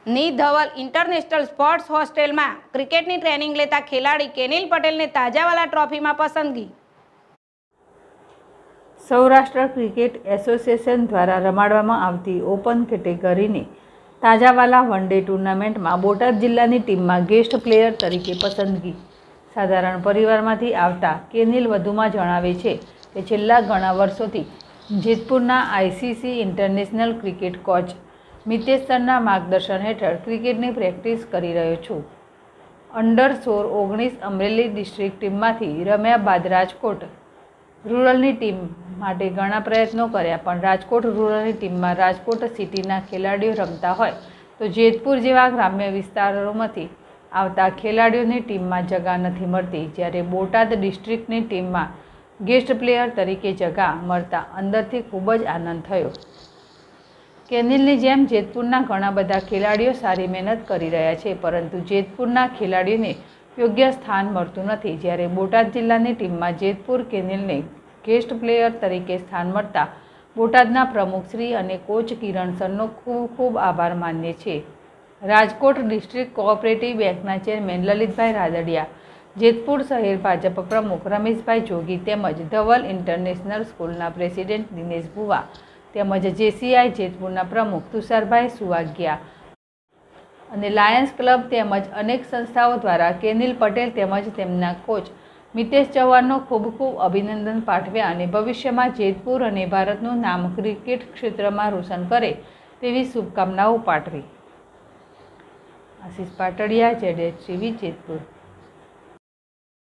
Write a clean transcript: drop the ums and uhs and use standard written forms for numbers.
ની Dhaval international sports હોસ્ટેલમાં ક્રિકેટની ટ્રેનિંગ લેતા ખેલાડી કેનિલ પટેલને તાજાવાલા ટ્રોફીમાં પસંદગી। સૌરાષ્ટ્ર ક્રિકેટ એસોસિએશન દ્વારા રમાડવામાં આવતી ઓપન કેટેગરીની તાજાવાલા વન ડે ટુર્નામેન્ટમાં બોટાદ જિલ્લાની ટીમમાં ગેસ્ટ પ્લેયર તરીકે પસંદગી। સાધારણ પરિવારમાંથી આવતા કેનિલ વધુમાં જણાવે છે કે છેલ્લા ઘણા વર્ષોથી જેતપુરના ICC international cricket coach Mitesh સરના માર્ગદર્શન હેઠળ ક્રિકેટની પ્રેક્ટિસ કરી રહ્યો છું। અંડર 16-19 અમરેલી ડિસ્ટ્રિક્ટ ટીમમાંથી રમ્યા બાદ રાજકોટ રૂરલની ટીમ માટે ઘણા પ્રયત્નો કર્યા, પણ રાજકોટ રૂરલની ટીમમાં રાજકોટ સિટીના ખેલાડીઓ રમતા હોય તો જેતપુર જેવા ગ્રામ્ય વિસ્તારોમાંથી આવતા ખેલાડીઓની ટીમમાં જગા નથી મળતી, જ્યારે બોટાદ ડિસ્ટ્રિક્ટની ટીમમાં ગેસ્ટ પ્લેયર તરીકે જગા મળતા અંદરથી ખૂબ જ આનંદ થયો। કેનિલની જેમ જેતપુરના ઘણા બધા ખેલાડીઓ સારી મહેનત કરી રહ્યા છે, પરંતુ જેતપુરના ખેલાડીઓને યોગ્ય સ્થાન મળતું નથી, જ્યારે બોટાદ જિલ્લાની ટીમમાં જેતપુર કેનિલને ગેસ્ટ પ્લેયર તરીકે સ્થાન મળતા બોટાદના પ્રમુખશ્રી અને કોચ કિરણ સરનો ખૂબ ખૂબ આભાર માનીએ છીએ। રાજકોટ ડિસ્ટ્રિક્ટ કોઓપરેટિવ બેંકના ચેરમેન લલિતભાઈ રાદડિયા, જેતપુર શહેર ભાજપ પ્રમુખ રમેશભાઈ જોગી તેમજ ધવલ ઇન્ટરનેશનલ સ્કૂલના પ્રેસિડેન્ટ દિનેશ ભુવા તેમજ જેસીઆઈ જેતપુરના પ્રમુખ તુષારભાઈ સુવાગ્યા અને લાયન્સ ક્લબ તેમજ અનેક સંસ્થાઓ દ્વારા કેનિલ પટેલ તેમજ તેમના કોચ મિતેશ ચૌહાણનો ખૂબ ખૂબ અભિનંદન પાઠવ્યા અને ભવિષ્યમાં જેતપુર અને ભારતનું નામ ક્રિકેટ ક્ષેત્રમાં રોશન કરે તેવી શુભકામનાઓ પાઠવી। આશીષ પાટડિયા, ZSTV જેતપુર।